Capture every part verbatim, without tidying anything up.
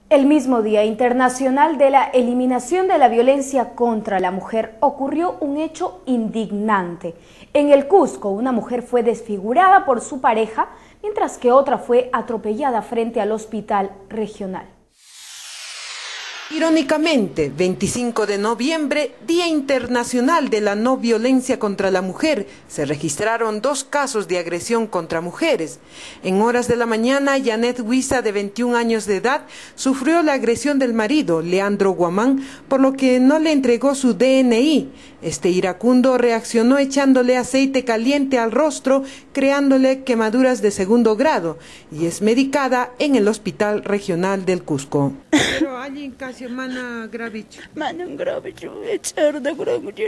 El mismo Día Internacional de la Eliminación de la Violencia contra la Mujer ocurrió un hecho indignante. En el Cusco, una mujer fue desfigurada por su pareja, mientras que otra fue atropellada frente al hospital regional. Irónicamente, veinticinco de noviembre, Día Internacional de la No Violencia contra la Mujer, se registraron dos casos de agresión contra mujeres. En horas de la mañana, Janet Huiza, de veintiún años de edad, sufrió la agresión del marido, Leandro Guamán, por lo que no le entregó su D N I. Este iracundo reaccionó echándole aceite caliente al rostro, creándole quemaduras de segundo grado, y es medicada en el Hospital Regional del Cusco. Pero allí casi mana gravicho. Mana gravicho, echar de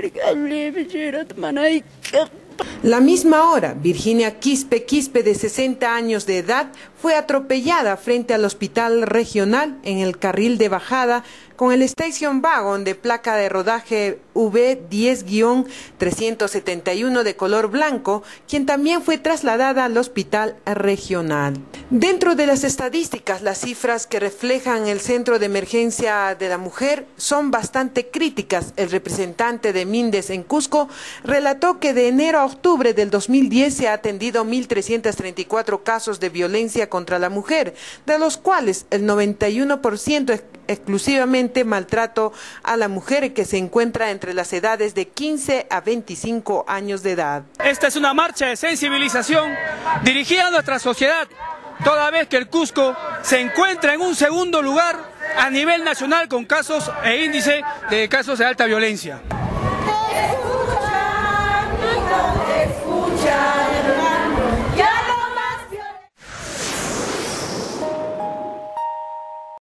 La misma hora, Virginia Quispe Quispe, de sesenta años de edad, fue atropellada frente al Hospital Regional en el carril de bajada con el Station Wagon de placa de rodaje V diez guión trescientos setenta y uno de color blanco, quien también fue trasladada al Hospital Regional. Dentro de las estadísticas, las cifras que reflejan el Centro de Emergencia de la Mujer son bastante críticas. El representante de Mindes en Cusco relató que de enero a octubre del dos mil diez se ha atendido mil trescientos treinta y cuatro casos de violencia contra la mujer, de los cuales el noventa y uno por ciento es exclusivamente maltrato a la mujer, que se encuentra entre las edades de quince a veinticinco años de edad. Esta es una marcha de sensibilización dirigida a nuestra sociedad, toda vez que el Cusco se encuentra en un segundo lugar a nivel nacional con casos e índice de casos de alta violencia. Escucha, escucha.